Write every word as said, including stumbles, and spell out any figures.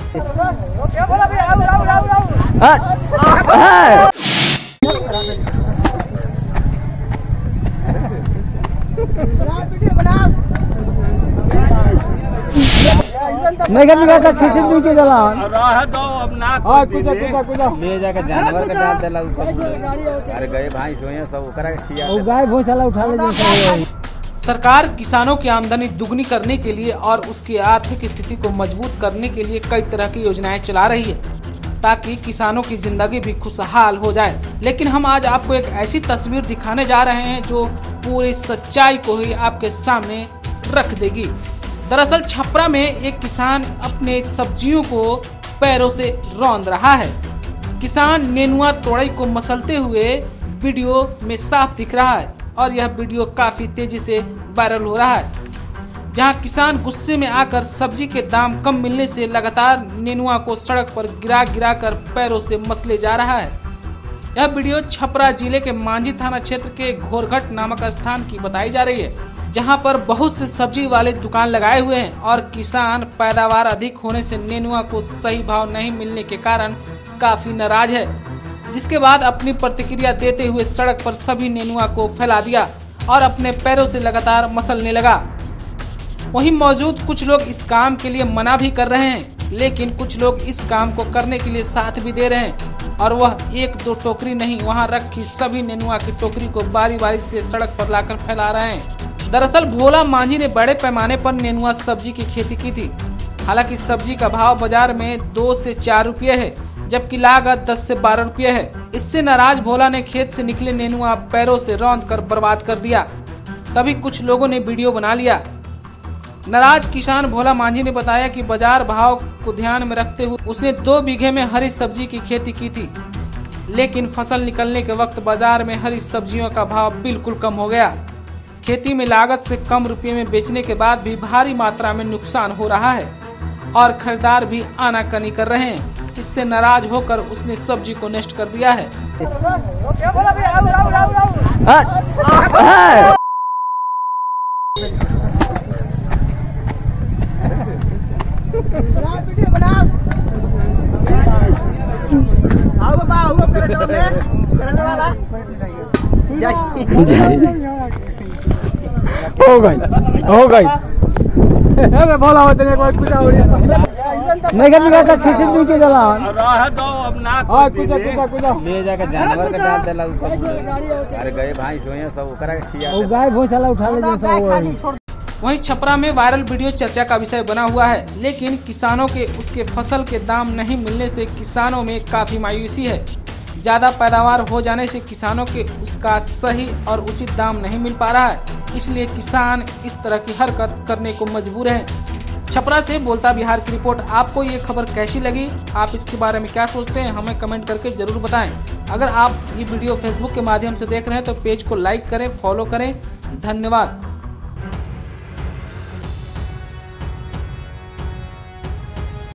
नहीं कर खिसी भी के जला रह दो अब ना हां कुछ कुछ कुछ ले जाके जानवर का डाल देला ऊपर। अरे गए भाई सोए सब ओकरा के खिया ओ गाय भैंस वाला उठा ले। सरकार किसानों की आमदनी दुगनी करने के लिए और उसकी आर्थिक स्थिति को मजबूत करने के लिए कई तरह की योजनाएं चला रही है ताकि किसानों की जिंदगी भी खुशहाल हो जाए। लेकिन हम आज आपको एक ऐसी तस्वीर दिखाने जा रहे हैं जो पूरी सच्चाई को ही आपके सामने रख देगी। दरअसल छपरा में एक किसान अपने सब्जियों को पैरों से रौंद रहा है। किसान नेनुआ तोड़ई को मसलते हुए वीडियो में साफ दिख रहा है और यह वीडियो काफी तेजी से वायरल हो रहा है, जहां किसान गुस्से में आकर सब्जी के दाम कम मिलने से लगातार नेनुआ को सड़क पर गिरा गिरा कर पैरों से मसले जा रहा है। यह वीडियो छपरा जिले के मांझी थाना क्षेत्र के घोरघट नामक स्थान की बताई जा रही है, जहां पर बहुत से सब्जी वाले दुकान लगाए हुए हैं और किसान पैदावार अधिक होने से नेनुआ को सही भाव नहीं मिलने के कारण काफी नाराज है, जिसके बाद अपनी प्रतिक्रिया देते हुए सड़क पर सभी नेनुआ को फैला दिया और अपने पैरों से लगातार मसलने लगा। वहीं मौजूद कुछ लोग इस काम के लिए मना भी कर रहे हैं, लेकिन कुछ लोग इस काम को करने के लिए साथ भी दे रहे हैं और वह एक दो टोकरी नहीं, वहां रखी सभी नेनुआ की टोकरी को बारी बारी से सड़क पर लाकर फैला रहे हैं। दरअसल भोला मांझी ने बड़े पैमाने पर नेनुआ सब्जी की खेती की थी। हालांकि सब्जी का भाव बाजार में दो से चार रुपये है, जबकि लागत दस से बारह रुपये है। इससे नाराज भोला ने खेत से निकले नेनुआ पैरों से रौंद कर बर्बाद कर दिया। तभी कुछ लोगों ने वीडियो बना लिया। नाराज किसान भोला मांझी ने बताया कि बाजार भाव को ध्यान में रखते हुए उसने दो बीघे में हरी सब्जी की खेती की थी, लेकिन फसल निकलने के वक्त बाजार में हरी सब्जियों का भाव बिल्कुल कम हो गया। खेती में लागत से कम रुपये में बेचने के बाद भी भारी मात्रा में नुकसान हो रहा है और खरीदार भी आनाकानी कर रहे हैं। इससे नाराज होकर उसने सब्जी को नष्ट कर दिया है। हो गई हो गई बोला होते कुछ नहीं कर खिसी भी के जला रह दो अब ना हां कुछ कुछ कुछ ले जाके जानवर का डाल देला ऊपर। अरे गए भाई सोए सब ओकरा के खिया ओ गाय भैंस वाला उठा ले जैसा। वहीं छपरा में वायरल वीडियो चर्चा का विषय बना हुआ है, लेकिन किसानों के उसके फसल के दाम नहीं मिलने से किसानों में काफी मायूसी है। ज्यादा पैदावार हो जाने से किसानों के उसका सही और उचित दाम नहीं मिल पा रहा है, इसलिए किसान इस तरह की हरकत करने को मजबूर हैं। छपरा से बोलता बिहार की रिपोर्ट। आपको ये खबर कैसी लगी, आप इसके बारे में क्या सोचते हैं, हमें कमेंट करके जरूर बताएं। अगर आप ये वीडियो फेसबुक के माध्यम से देख रहे हैं तो पेज को लाइक करें, फॉलो करें। धन्यवाद।